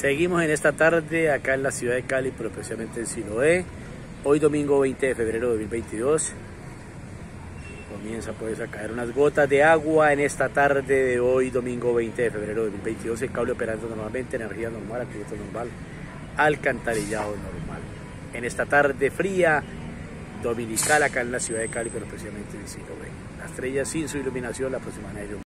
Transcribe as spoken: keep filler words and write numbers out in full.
Seguimos en esta tarde acá en la ciudad de Cali, pero especialmente en Siloé. Hoy domingo veinte de febrero de dos mil veintidós. Comienza pues a caer unas gotas de agua en esta tarde de hoy domingo veinte de febrero de dos mil veintidós. El cable operando normalmente, energía normal, actividad normal, alcantarillado normal. En esta tarde fría dominical acá en la ciudad de Cali, pero especialmente en Siloé. Las estrellas sin su iluminación, la próxima